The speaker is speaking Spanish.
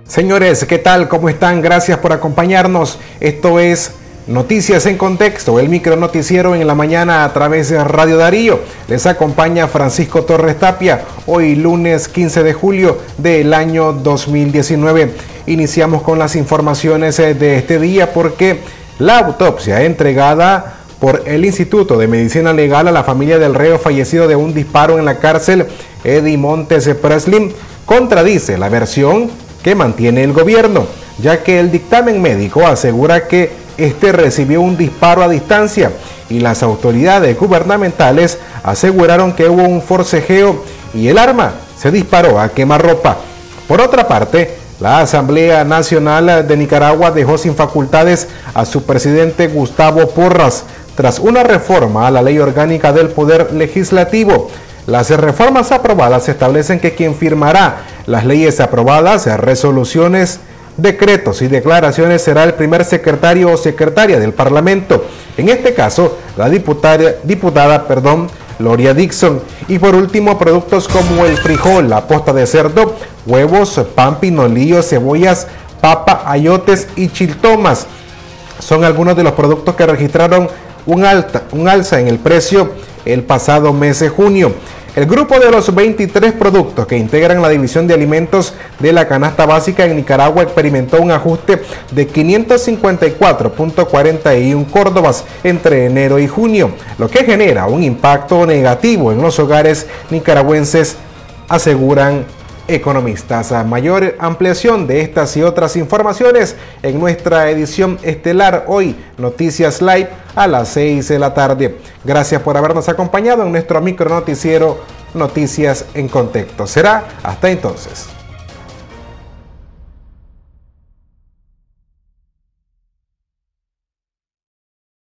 Señores, ¿qué tal? ¿Cómo están? Gracias por acompañarnos. Esto es Noticias en Contexto, el micro noticiero en la mañana a través de Radio Darío. Les acompaña Francisco Torres Tapia, hoy lunes 15 de julio del año 2019. Iniciamos con las informaciones de este día porque la autopsia entregada por el Instituto de Medicina Legal a la familia del reo fallecido de un disparo en la cárcel, Eddie Montes Preslin, contradice la versión que mantiene el gobierno, ya que el dictamen médico asegura que este recibió un disparo a distancia y las autoridades gubernamentales aseguraron que hubo un forcejeo y el arma se disparó a quemarropa. Por otra parte, la Asamblea Nacional de Nicaragua dejó sin facultades a su presidente Gustavo Porras tras una reforma a la Ley Orgánica del Poder Legislativo. Las reformas aprobadas establecen que quien firmará las leyes aprobadas, resoluciones, decretos y declaraciones será el primer secretario o secretaria del Parlamento. En este caso, la diputada Gloria Dixon. Y por último, productos como el frijol, la posta de cerdo, huevos, pan, pinolillo, cebollas, papa, ayotes y chiltomas son algunos de los productos que registraron un alza en el precio el pasado mes de junio. El grupo de los 23 productos que integran la división de alimentos de la canasta básica en Nicaragua experimentó un ajuste de 554.41 córdobas entre enero y junio, lo que genera un impacto negativo en los hogares nicaragüenses, aseguran economistas. A mayor ampliación de estas y otras informaciones en nuestra edición estelar hoy, Noticias Live a las 6 de la tarde. Gracias por habernos acompañado en nuestro micro noticiero Noticias en Contexto. Será hasta entonces.